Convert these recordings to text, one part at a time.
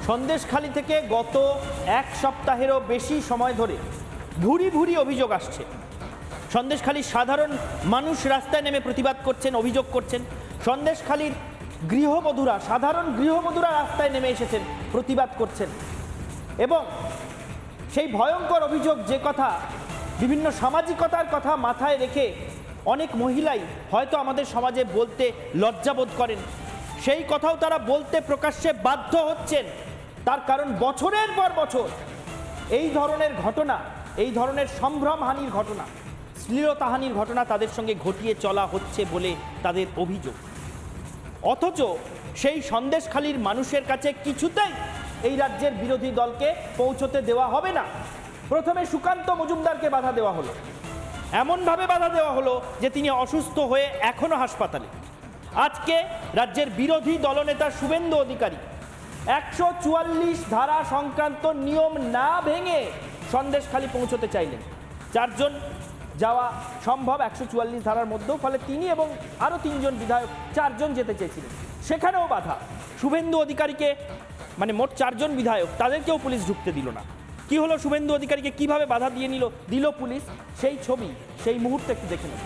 সন্দেশখালী থেকে গত এক সপ্তাহেরও বেশি সময় ধরে ভুরি ভুরি অভিযোগ আসছে। সন্দেশখালীর সাধারণ মানুষ রাস্তায় নেমে প্রতিবাদ করছেন, অভিযোগ করছেন। সন্দেশখালীর গৃহবধূরা, সাধারণ গৃহবধূরা রাস্তায় নেমে এসেছেন, প্রতিবাদ করছেন। এবং সেই ভয়ঙ্কর অভিযোগ, যে কথা বিভিন্ন সামাজিকতার কথা মাথায় রেখে অনেক মহিলাই হয়তো আমাদের সমাজে বলতে লজ্জাবোধ করেন, সেই কথাও তারা বলতে প্রকাশ্যে বাধ্য হচ্ছেন। তার কারণ বছরের পর বছর এই ধরনের ঘটনা, এই ধরনের সম্ভ্রমহানির ঘটনা, শ্লীলতাহানির ঘটনা তাদের সঙ্গে ঘটিয়ে চলা হচ্ছে বলে তাদের অভিযোগ। অথচ সেই সন্দেশখালীর মানুষের কাছে কিছুতেই এই রাজ্যের বিরোধী দলকে পৌঁছতে দেওয়া হবে না। প্রথমে সুকান্ত মজুমদারকে বাধা দেওয়া হলো, এমনভাবে বাধা দেওয়া হলো যে তিনি অসুস্থ হয়ে এখনো হাসপাতালে। আজকে রাজ্যের বিরোধী দলনেতা শুভেন্দু অধিকারী 144 ধারা সংক্রান্ত নিয়ম না ভেঙে সন্দেশখালী পৌঁছতে চাইলেন। 4 জন যাওয়া সম্ভব 144 ধারার মধ্যেও, ফলে তিনি এবং আরও 3 জন বিধায়ক 4 জন যেতে চেয়েছিলেন, সেখানেও বাধা। শুভেন্দু অধিকারীকে, মানে মোট 4 জন বিধায়ক, তাদেরকেও পুলিশ ঢুকতে দিল না। কি হলো, শুভেন্দু অধিকারীকে কিভাবে বাধা দিয়ে দিল পুলিশ, সেই ছবি, সেই মুহূর্তে একটু দেখে নেব।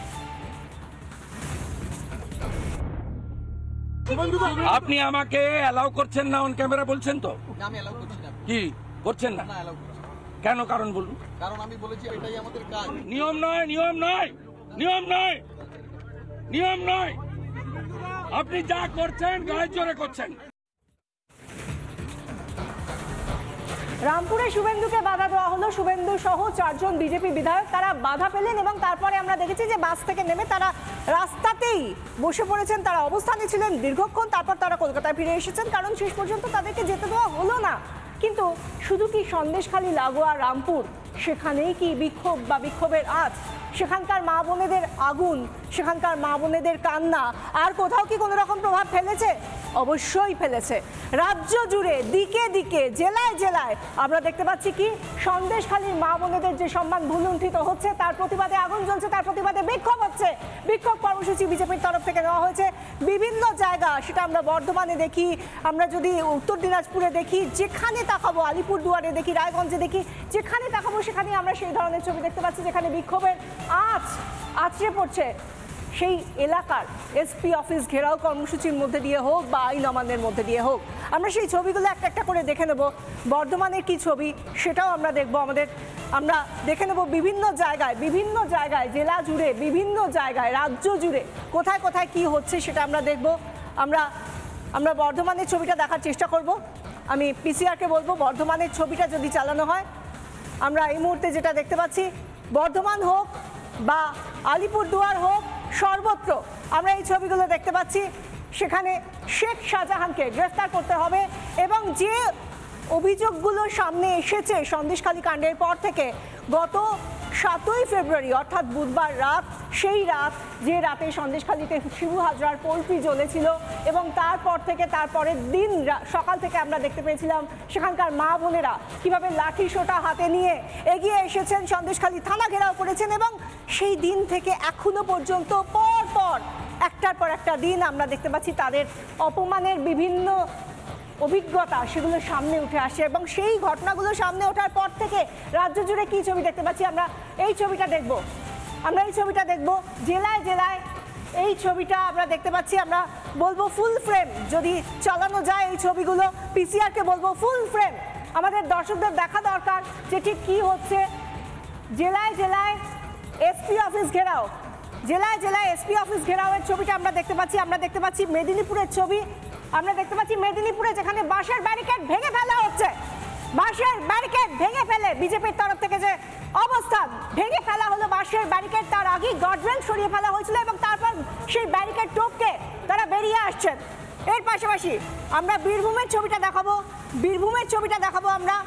আপনি আমাকে অ্যালাউ করছেন না অন ক্যামেরা বলছেন তো? আমি অ্যালাউ করছি না। কি করছেন না? কেন কারণ বলুন? কারণ আমি বলেছি এটাই আমাদের কাজ। নিয়ম নয়, নিয়ম নয়, নিয়ম নয়, নিয়ম নয়। আপনি যা করছেন গায়ে জোরে করছেন। রামপুরে শুভেন্দুকে বাধা দেওয়া হলো। শুভেন্দু সহ 4 জন বিজেপি বিধায়ক তারা বাধা পেলেন এবং তারপরে আমরা দেখেছি যে বাস থেকে নেমে তারা রাস্তাতেই বসে পড়েছেন, তারা অবস্থানে ছিলেন দীর্ঘক্ষণ। তারপর তারা কলকাতায় ফিরে এসেছেন, কারণ শেষ পর্যন্ত তাদেরকে যেতে দেওয়া হলো না। কিন্তু শুধু কি সন্দেশখালী লাগোয়া রামপুর, সেখানেই কি বিক্ষোভ বা বিক্ষোভের আঁচ? সেখানকার মা বোনেদের আগুন, সেখানকার মা বোনেদের কান্না আর কোথাও কি কোনো রকম প্রভাব ফেলেছে? অবশ্যই ফেলেছে। রাজ্য জুড়ে দিকে দিকে, জেলায় জেলায় আমরা দেখতে পাচ্ছি কি সন্দেশখালীর মা বোনেদের যে সম্মান ভুলুণ্ঠিত হচ্ছে, তার প্রতিবাদে আগুন জ্বলছে, তার প্রতিবাদে বিক্ষোভ হচ্ছে। বিক্ষোভ কর্মসূচি বিজেপির তরফ থেকে নেওয়া হয়েছে বিভিন্ন জায়গা। সেটা আমরা বর্ধমানে দেখি, আমরা যদি উত্তর দিনাজপুরে দেখি, যেখানে তাকাবো, আলিপুরদুয়ারে দেখি, রায়গঞ্জে দেখি, যেখানে তাকাবো সেখানে আমরা সেই ধরনের ছবি দেখতে পাচ্ছি, যেখানে বিক্ষোভের আছড়ে পড়ছে সেই এলাকার। এসপি অফিস ঘেরাও কর্মসূচির মধ্যে দিয়ে হোক বা আইন অমান্যের মধ্যে দিয়ে হোক, আমরা সেই ছবিগুলো একটা একটা করে দেখে নেব। বর্ধমানের কি ছবি সেটাও আমরা দেখব। আমরা দেখে নেব বিভিন্ন জায়গায় জেলা জুড়ে, বিভিন্ন জায়গায়, রাজ্য জুড়ে কোথায় কোথায় কি হচ্ছে সেটা আমরা দেখব। আমরা বর্ধমানের ছবিটা দেখার চেষ্টা করব। আমি পিসিআরকে বলবো বর্ধমানের ছবিটা যদি চালানো হয়। আমরা এই মুহূর্তে যেটা দেখতে পাচ্ছি, বর্ধমান হোক বা আলিপুরদুয়ার হোক, সর্বত্র আমরা এই ছবিগুলো দেখতে পাচ্ছি। সেখানে শেখ শাহজাহানকে গ্রেফতার করতে হবে এবং যে অভিযোগগুলো সামনে এসেছে সন্দেশখালী কাণ্ডের পর থেকে, গত 7ই ফেব্রুয়ারি অর্থাৎ বুধবার রাত, সেই রাত যে রাতে সন্দেশখালীতে শিবু হাজরার পোল্ট্রি জ্বলেছিল এবং তারপর থেকে তারপরের দিন সকাল থেকে আমরা দেখতে পেয়েছিলাম সেখানকার মা বোনেরা কীভাবে লাঠি সোঁটা হাতে নিয়ে এগিয়ে এসেছেন, সন্দেশখালী থানা ঘেরাও করেছেন এবং সেই দিন থেকে এখনো পর্যন্ত পর একটার পর একটা দিন আমরা দেখতে পাচ্ছি তাদের অপমানের বিভিন্ন অভিজ্ঞতা সেগুলো সামনে উঠে আসে। এবং সেই ঘটনাগুলো সামনে ওঠার পর থেকে রাজ্য জুড়ে কী ছবি দেখতে পাচ্ছি, আমরা এই ছবিটা দেখব। জেলায় জেলায় এই ছবিটা আমরা দেখতে পাচ্ছি। আমরা বলবো ফুল ফ্রেম যদি চালানো যায় এই ছবিগুলো, পিসিআরকে বলবো ফুল ফ্রেম আমাদের দর্শকদের দেখা দরকার যে ঠিক কী হচ্ছে। জেলায় জেলায় এসপি অফিস ঘেরাও, জেলায় জেলায় এসপি অফিস ঘেরাওয়ের ছবিটা আমরা দেখতে পাচ্ছি। মেদিনীপুরের ছবি আমরা দেখতে পাচ্ছি, মেদিনীপুরে যেখানে বাঁশের ব্যারিকেড ভেঙে ফেলা হচ্ছে, বাঁশের ব্যারিকেড ভেঙে ফেলে বিজেপির তরফ থেকে যে অবস্থান, ভেঙে ফেলা হলো বাঁশের ব্যারিকেড। তার আগেই গার্ডরেল সরিয়ে ফেলা হয়েছিল এবং তারপর সেই ব্যারিকেড টপকে তারা বেরিয়ে আসছেন। এর পাশাপাশি আমরা বীরভূমের ছবিটা দেখাবো। আমরা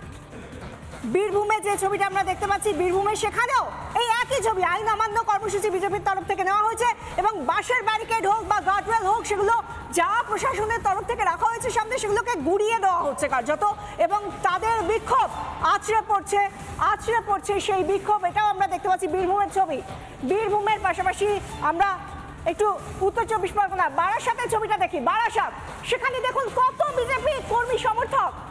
বীরভূমে যে ছবিটা আমরা দেখতে পাচ্ছি, বীরভূমে সেখানেও এই একই ছবি, আইন অমান্য কর্মসূচি বিজেপির তরফ থেকে নেওয়া হয়েছে এবং বাঁশের ব্যারিকেড হোক বা গার্ডওয়েল হোক, সেগুলো যা প্রশাসনের তরফ থেকে রাখা হয়েছে সামনে, সেগুলোকে গুড়িয়ে দেওয়া হচ্ছে কার্যত এবং তাদের বিক্ষোভ আছড়ে পড়ছে সেই বিক্ষোভ। এটাও আমরা দেখতে পাচ্ছি বীরভূমের ছবি। বীরভূমের পাশাপাশি আমরা একটু উত্তর 24 পরগনা বারাসাতের ছবিটা দেখি। বারাসাত, সেখানে দেখুন কত বিজেপি কর্মী সমর্থক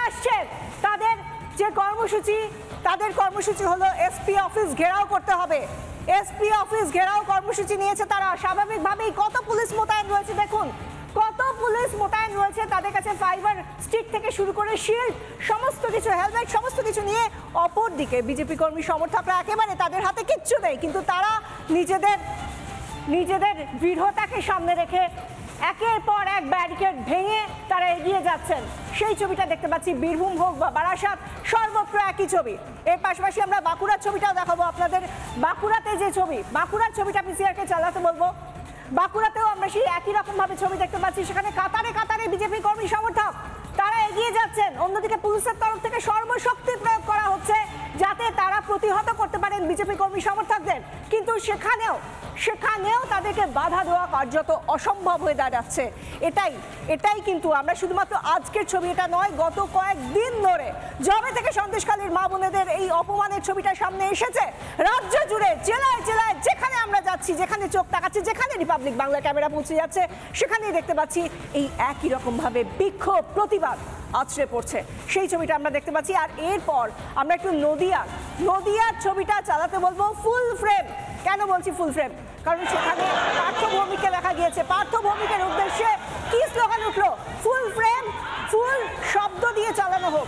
আসছে তাদের যে কর্মসূচি, তাদের কর্মসূচি হলো এসপি অফিস ঘেরাও করতে হবে। এসপি অফিস ঘেরাও কর্মসূচি নিয়েছে তারা। স্বাভাবিকভাবেই কত পুলিশ মোতায়েন রয়েছে দেখুন, কত পুলিশ মোতায়েন রয়েছে, তাদের কাছে ফাইবার স্টিক থেকে শুরু করে শিল্ড সমস্ত কিছু, হেলমেট সমস্ত কিছু নিয়ে। অপরদিকে বিজেপি কর্মী সমর্থকরা একেবারে তাদের হাতে কিচ্ছু নেই, কিন্তু তারা নিজেদের দৃঢ়তাকে সামনে রেখে একের পর এক ব্যারিকেড ভেঙে তারা এগিয়ে যাচ্ছেন। সেই ছবিটা দেখতে পাচ্ছি, বীরভূম হোক বা বারাসাত, সর্বত্র একই ছবি। এর পাশাপাশি আমরা বাঁকুড়ার ছবিটাও দেখাবো আপনাদের। বাঁকুড়াতে যে ছবি, বাঁকুড়ার ছবিটা পিসিআরকে চালাতে বলবো। বাঁকুড়াতেও আমরা সেই একই রকম ভাবে ছবি দেখতে পাচ্ছি, সেখানে কাতারে কাতারে বিজেপি কর্মী সমর্থক তারা এগিয়ে যাচ্ছেন। অন্যদিকে পুলিশের তরফ থেকে সর্বশক্তি প্রয়োগ করা হচ্ছে যাতে তারা প্রতিহত করতে পারেন বিজেপি কর্মী সমর্থকদের, কিন্তু সেখানেও তাদেরকে বাধা দেওয়া কার্যত অসম্ভব হয়ে দাঁড়াচ্ছে। এটাই কিন্তু আমরা শুধুমাত্র আজকের ছবি এটা নয়, গত কয়েকদিন ধরে যবে থেকে সন্দেশখালীর মা বোনেদের এই অপমানের ছবিটা সামনে এসেছে, রাজ্য জুড়ে জেলায় জেলায় যেখানে আমরা যাচ্ছি, যেখানে চোখ তাকাচ্ছি, যেখানে রিপাবলিক বাংলা ক্যামেরা পৌঁছে যাচ্ছে, সেখানেই দেখতে পাচ্ছি এই একই রকম ভাবে বিক্ষোভ, প্রতিবাদ আছড়ে পড়ছে। সেই ছবিটা আমরা দেখতে পাচ্ছি। আর এরপর আমরা একটু নদিয়ার ছবিটা চালাতে বলবো ফুল ফ্রেম। কেন বলছি ফুল ফ্রেম? কারণ সেখানে পার্থ ভৌমিককে দেখা গিয়েছে। পার্থ ভৌমিকের উদ্দেশ্যে কি স্লোগান উঠলো? ফুল ফ্রেম, ফুল শব্দ দিয়ে চালানো হোক।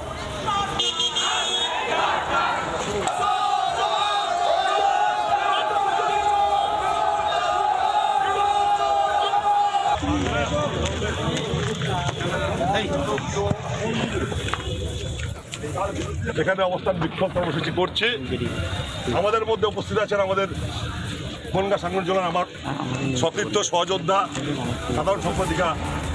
এখানে অবস্থান বিক্ষোভ কর্মসূচি করছে। আমাদের মধ্যে উপস্থিত আছেন আমাদের বনগাঁ সাংগঠনিক জেলার আমার সতীর্থ সহযোদ্ধা সাধারণ সম্পাদিকা।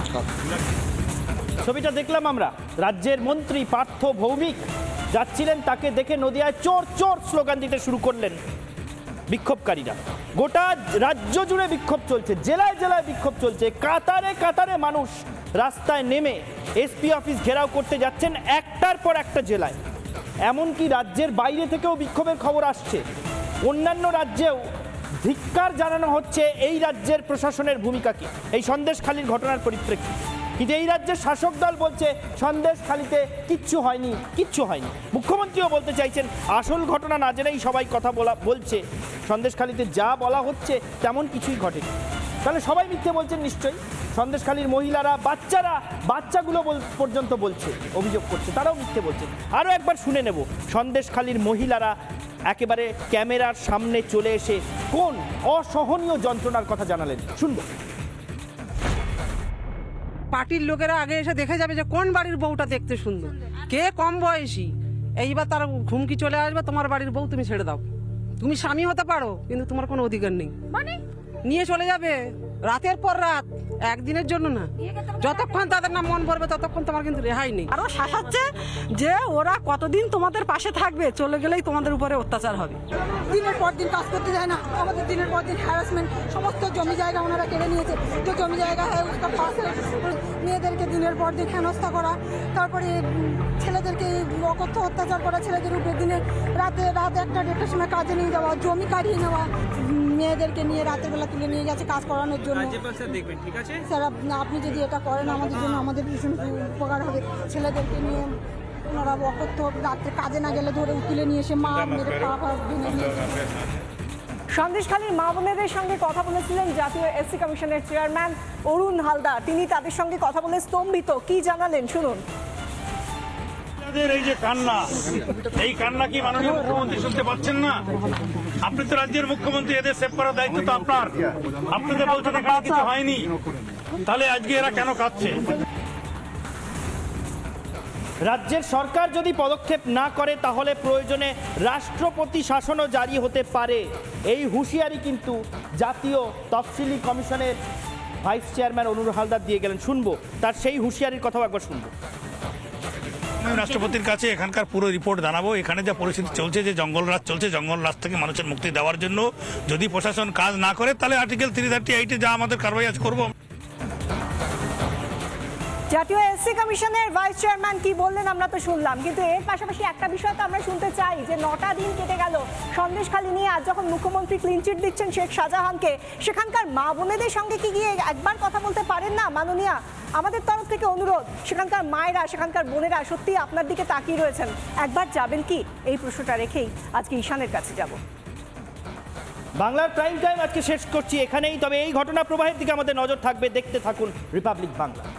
ছবিটা দেখলাম আমরা, রাজ্যের মন্ত্রী পার্থ ভৌমিক যাচ্ছিলেন, তাকে দেখে নদিয়ায় চোর চোর স্লোগান দিতে শুরু করলেন বিক্ষোভকারীরা। গোটা রাজ্য জুড়ে বিক্ষোভ চলছে, জেলায় জেলায় বিক্ষোভ চলছে, কাতারে কাতারে মানুষ রাস্তায় নেমে এসপি অফিস ঘেরাও করতে যাচ্ছেন একটার পর একটা জেলায়। এমনকি রাজ্যের বাইরে থেকেও বিক্ষোভের খবর আসছে। অন্যান্য রাজ্যেও ধিক্কার জানানো হচ্ছে এই রাজ্যের প্রশাসনের ভূমিকাকে, এই সন্দেশখালীর ঘটনার পরিপ্রেক্ষিতে। কিন্তু এই রাজ্যের শাসক দল বলছে সন্দেশখালীতে কিচ্ছু হয়নি। মুখ্যমন্ত্রীও বলতে চাইছেন আসল ঘটনা না জেনেই সবাই কথা বলছে, সন্দেশখালীতে যা বলা হচ্ছে তেমন কিছুই ঘটেনি। তাহলে সবাই মিথ্যে বলছেন নিশ্চয়ই। সন্দেশখালীর মহিলারা, বাচ্চাগুলো পর্যন্ত বলছে, অভিযোগ করছে, তারাও মিথ্যে বলছে। আরও একবার শুনে নেব সন্দেশখালীর মহিলারা একেবারে ক্যামেরার সামনে চলে এসে কোন অসহনীয় যন্ত্রণার কথা জানালেন, শুনবো। পার্টির লোকেরা আগে এসে দেখে যাবে যে কোন বাড়ির বউটা দেখতে সুন্দর, কে কম বয়সী। এইবার তার ঘুমকি চলে আসবে, তোমার বাড়ির বউ তুমি ছেড়ে দাও, তুমি স্বামী হতে পারো কিন্তু তোমার কোনো অধিকার নেই, মানে নিয়ে চলে যাবে রাতের পর রাত, একদিনের জন্য না। যতক্ষণ তাদের না মন ভরবে ততক্ষণ তোমার কিন্তু রেহাই নেই। আরো শাসাচ্ছে যে ওরা কতদিন তোমাদের পাশে থাকবে, চলে গেলেই তোমাদের উপরে অত্যাচার হবে। দিনের পর দিন কাজ করতে যায় না, আমাদের দিনের পর দিন হ্যারাসমেন্ট, সমস্ত জমি জায়গা ওনারা কেড়ে নিয়েছে। যে জমি জায়গা পাশে মেয়েদেরকে দিনের পর দিন হেনস্থা করা, তারপরে ছেলেদেরকে অকথ্য অত্যাচার করা, ছেলেদের উপরে রাত 1টা-1:30টার সময় কাজে নিয়ে যাওয়া, জমি কাটিয়ে নেওয়া, মেয়েদেরকে নিয়ে রাতের বেলা তুলে নিয়ে গেছে কাজ করানোর জন্য। স্যার আপনি যদি এটা করেন আমাদের জন্য, আমাদের ভীষণ উপকার হবে। ছেলেদেরকে নিয়ে ওনারা অকথ্য রাত্রে কাজে না গেলে ধরে তুলে নিয়ে এসে মা মেরে পা ভেঙে নিয়ে। সন্দেশখালীর মা বোনেদের সঙ্গে কথা বলেছিলেন জাতীয় এসসি কমিশনের চেয়ারম্যান অরুণ হালদার। তিনি তাদের সঙ্গে কথা বলে স্তম্ভিত, কি জানালেন শুনুন। এই যে কান্না, এই কান্না কি মাননীয় মুখ্যমন্ত্রী শুনতে পাচ্ছেন না? আপনি তো রাজ্যের মুখ্যমন্ত্রী, এদের সেভ করার দায়িত্ব তো আপনার। আপনাদের বলছেন এখানে কিছু হয়নি, তাহলে আজকে এরা কেন কাঁদছে? রাজ্যের সরকার যদি পদক্ষেপ না করে তাহলে প্রয়োজনে রাষ্ট্রপতি শাসনও জারি হতে পারে, এই হুঁশিয়ারি কিন্তু জাতীয় তফসিলি কমিশনের ভাইস চেয়ারম্যান অরুণ হালদার দিয়ে গেলেন। শুনবো তার সেই হুঁশিয়ারির কথাও একবার শুনবো। রাষ্ট্রপতির কাছে এখানকার পুরো রিপোর্ট জানাবো। এখানে যা পরিস্থিতি চলছে, যে জঙ্গলরাজ চলছে, জঙ্গলরাজ থেকে মানুষের মুক্তি দেওয়ার জন্য যদি প্রশাসন কাজ না করে তাহলে আর্টিকেল 338-এ যা আমাদের কারবাই আজ করবো। জাতীয় এসসি কমিশনের ভাইস চেয়ারম্যান কি বললেন আমরা তো শুনলাম, কিন্তু এর পাশাপাশি একটা বিষয় তো আমরা শুনতে চাই যে 9টা দিন কেটে গেল সন্দেশখালী নিয়ে, আজ যখন মুখ্যমন্ত্রী ক্লিনচিট দিচ্ছেন শেখ শাহজাহানকে, সেখানকার মা বোনেদের সঙ্গে কি গিয়ে একবার কথা বলতে পারেন না মাননীয়া? আমাদের তরফ থেকে অনুরোধ, সেখানকার মায়েরা, সেখানকার বোনেরা সত্যি আপনার দিকে তাকিয়ে রয়েছেন, একবার যাবেন কি? এই প্রশ্নটা রেখেই আজকে ঈশানের কাছে যাব। বাংলার প্রাইম টাইম আজকে শেষ করছি এখানেই, তবে এই ঘটনা প্রবাহের দিকে আমাদের নজর থাকবে। দেখতে থাকুন রিপাবলিক বাংলা।